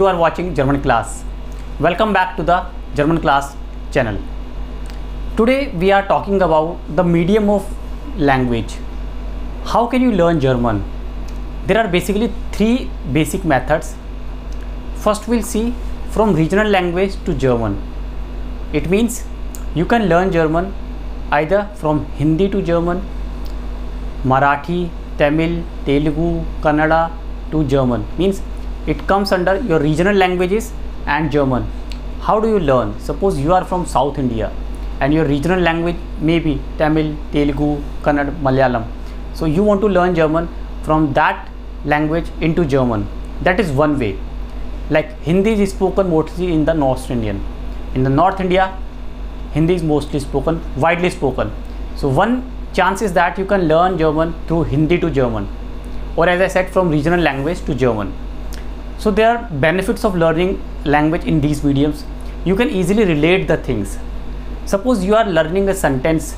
You are watching German class. Welcome back to the German class channel. Today we are talking about the medium of language. How can you learn German? There are basically three basic methods. First we'll see from regional language to German. It means you can learn German either from Hindi to German, Marathi, Tamil, Telugu, Kannada to German. Means it comes under your regional languages and German. How do you learn? Suppose you are from South India and your regional language may be Tamil, Telugu, Kannada, Malayalam. So you want to learn German from that language into German. That is one way. Like Hindi is spoken mostly in the North Indian. In the North India, Hindi is mostly spoken, widely spoken. So one chance is that you can learn German through Hindi to German, or as I said, from regional language to German. So there are benefits of learning language in these mediums. You can easily relate the things. Suppose you are learning a sentence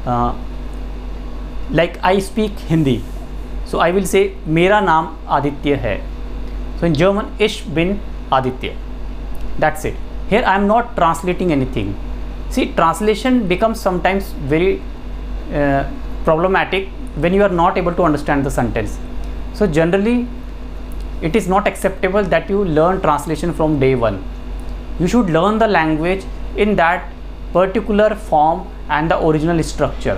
like I speak Hindi. So I will say मेरा नाम आदित्य है. So in German, ich bin Aditya. That's it. Here I am not translating anything. See, translation becomes sometimes very problematic when you are not able to understand the sentence. So generally it is not acceptable that you learn translation from day one. You should learn the language in that particular form and the original structure.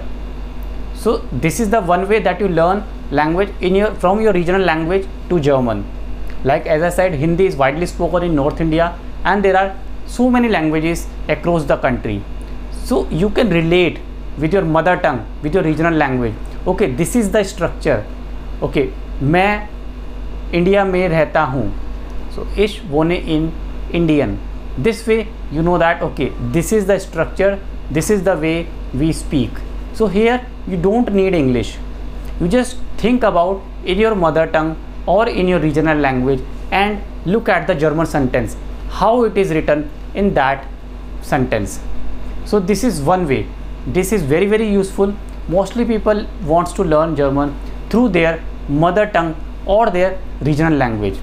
So this is the one way that you learn language from your regional language to German. Like as I said, Hindi is widely spoken in North India and there are so many languages across the country. So you can relate with your mother tongue, with your regional language. Okay, this is the structure. Okay, मैं India में रहता हूँ. So ich wohne in Indian. This way you know that okay, this is the structure, this is the way we speak. So here you don't need English. You just think about in your mother tongue or in your regional language and look at the German sentence, how it is written in that sentence. So this is one way. This is very, very useful. Mostly people wants to learn German through their mother tongue or their regional language.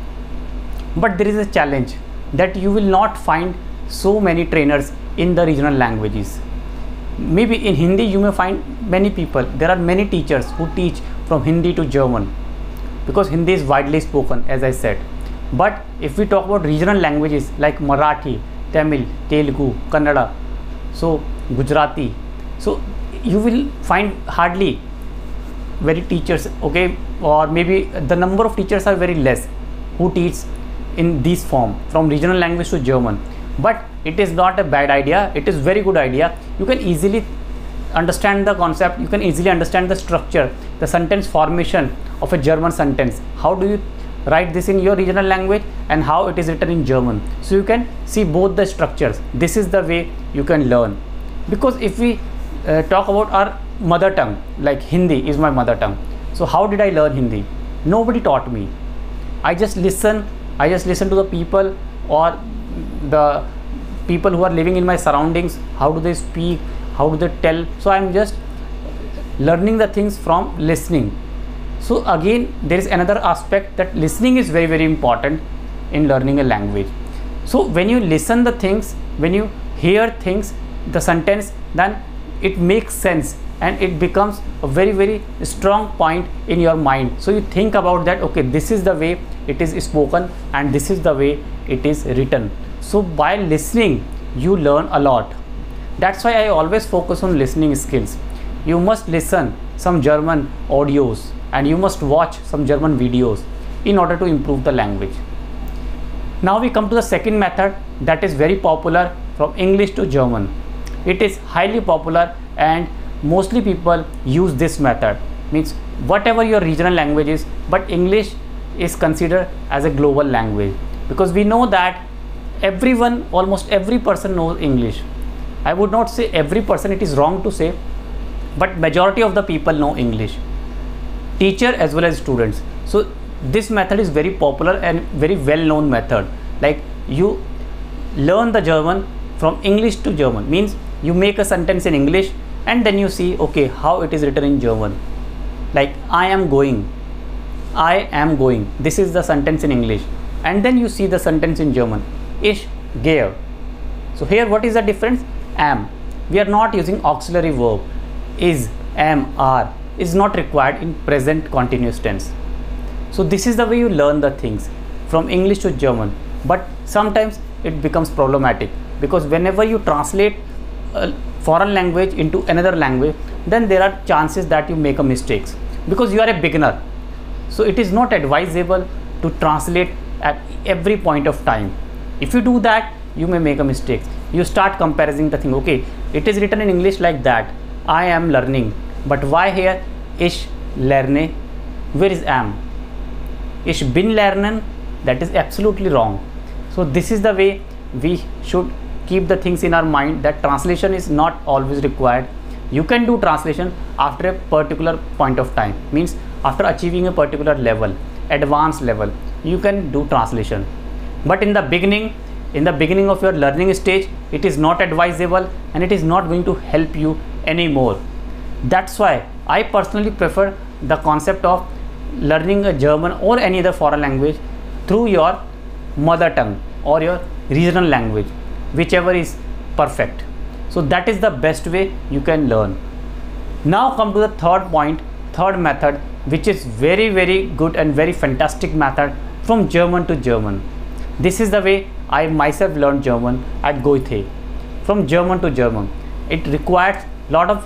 But there is a challenge that you will not find so many trainers in the regional languages. Maybe in Hindi you may find many people. There are many teachers who teach from Hindi to German because Hindi is widely spoken, as I said. But if we talk about regional languages like Marathi, Tamil, Telugu, Kannada, so Gujarati, so you will find hardly very teachers, okay, or maybe the number of teachers are very less who teach in this form from regional language to German. But it is not a bad idea, it is very good idea. You can easily understand the concept, you can easily understand the structure, the sentence formation of a German sentence. How do you write this in your regional language and how it is written in German. So you can see both the structures. This is the way you can learn. Because if we talk about our mother tongue, like Hindi is my mother tongue. So how did I learn Hindi? Nobody taught me. I just listen to the people or the people who are living in my surroundings. How do they speak? How do they tell? So I am just learning the things from listening. So again, there is another aspect that listening is very, very important in learning a language. So when you listen the things, when you hear things, the sentence, then it makes sense and it becomes a very, very strong point in your mind. So you think about that, okay, this is the way it is spoken and this is the way it is written. So by listening, you learn a lot. That's why I always focus on listening skills. You must listen some German audios and you must watch some German videos in order to improve the language. Now we come to the second method that is very popular from English to German. It is highly popular and mostly people use this method. Means whatever your regional language is, but English is considered as a global language because we know that everyone, almost every person knows English. I would not say every person, it is wrong to say, but majority of the people know English, teacher as well as students. So this method is very popular and very well known method. Like you learn the German from English to German, means you make a sentence in English and then you see okay how it is written in German. Like I am going, this is the sentence in English. and then you see the sentence in German. Ich gehe. So here what is the difference? Am. We are not using auxiliary verb. Is, am, are is not required in present continuous tense. So this is the way you learn the things from English to German. But sometimes it becomes problematic, because whenever you translate a foreign language into another language, then there are chances that you make a mistakes, because you are a beginner. So it is not advisable to translate at every point of time. If you do that, you may make a mistake. You start comparing the thing. Okay, it is written in English like that, I am learning, but why here ich lerne? Where is am? Ich bin lernen? That is absolutely wrong. So this is the way we should keep the things in our mind, that translation is not always required. You can do translation after a particular point of time, means after achieving a particular level, advanced level, you can do translation. But in the beginning of your learning stage, it is not advisable and it is not going to help you anymore. That's why I personally prefer the concept of learning a German or any other foreign language through your mother tongue or your regional language, whichever is perfect. So that is the best way you can learn. Now come to the third method, which is very, very good and very fantastic method from German to German. This is the way I myself learned German at Goethe. From German to German, it requires lot of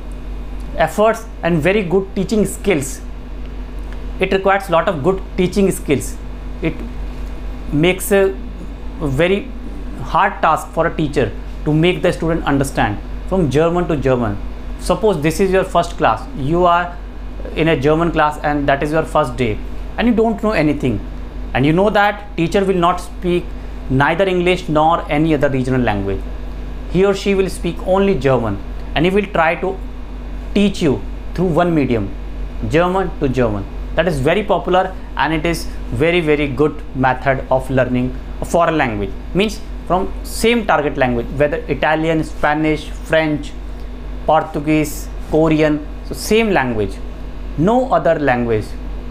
efforts and very good teaching skills. It requires lot of good teaching skills. It makes a very hard task for a teacher to make the student understand from German to German. Suppose this is your first class, you are in a German class and that is your first day, and you don't know anything, and you know that teacher will not speak neither English nor any other regional language. He or she will speak only German, and he will try to teach you through one medium, German to German. That is very popular, and it is very, very good method of learning a foreign language, means from same target language, whether Italian, Spanish, French, Portuguese, Korean, so same language. No other language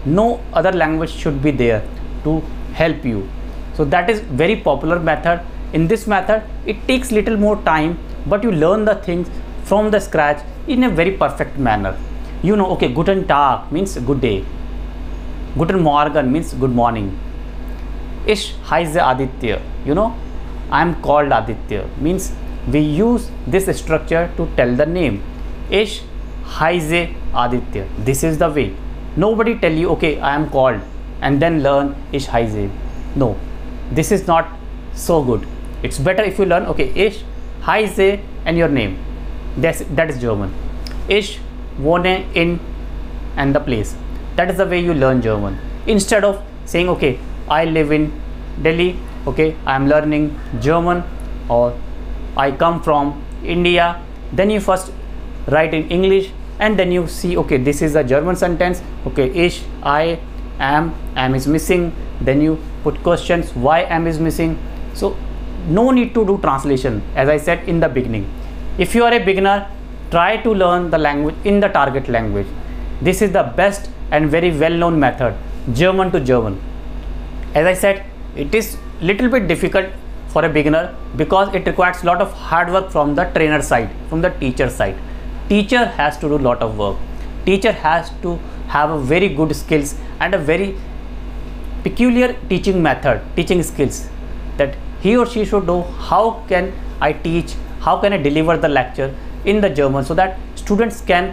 should be there to help you. So that is very popular method. In this method, it takes little more time, but you learn the things from the scratch in a very perfect manner. You know, okay, Guten Tag means good day. Guten Morgen means good morning. Ich heiße Aditya, you know, I am called Aditya, means we use this structure to tell the name. Ich heiße Aditya. This is the way. Nobody tell you, okay, I am called, and then learn Ich heiße. No, this is not so good. It's better if you learn, okay, Ich heiße and your name. That is German. Ich wohne in and the place. That is the way you learn German. Instead of saying, okay, I live in Delhi, okay, I am learning German, or I come from India, then you first write in English, and then you see, okay, this is a German sentence, okay, ich, I, am is missing, then you put questions why am is missing. So no need to do translation, as I said in the beginning. If you are a beginner, try to learn the language in the target language. This is the best and very well known method, German to German. As I said, it is little bit difficult for a beginner because it requires a lot of hard work from the trainer side, from the teacher side. Teacher has to do a lot of work. Teacher has to have a very good skills and a very peculiar teaching method, teaching skills, that he or she should know how can I teach, how can I deliver the lecture in the German, so that students can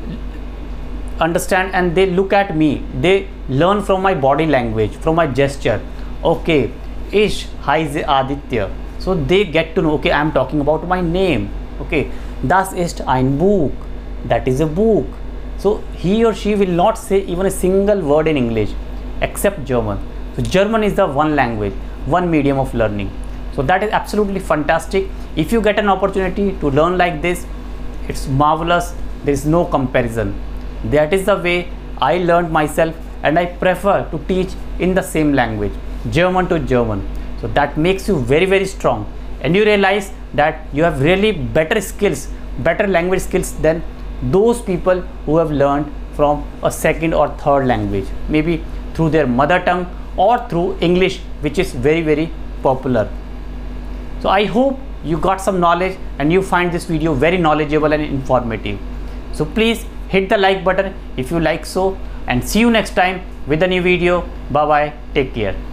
understand and they look at me, they learn from my body language, from my gesture. Okay, Ich heiße Aditya. So they get to know, okay, I am talking about my name. Okay, das ist ein Buch. That is a book. So he or she will not say even a single word in English except German. So German is the one language, one medium of learning. So that is absolutely fantastic. If you get an opportunity to learn like this, it's marvelous. There is no comparison. That is the way I learned myself, and I prefer to teach in the same language, German to German. So that makes you very, very strong, and you realize that you have really better skills, better language skills than those people who have learned from a second or third language, maybe through their mother tongue or through English which is very popular. So I hope you got some knowledge and you find this video very knowledgeable and informative. So please hit the like button if you like so, and see you next time with a new video. Bye bye, take care.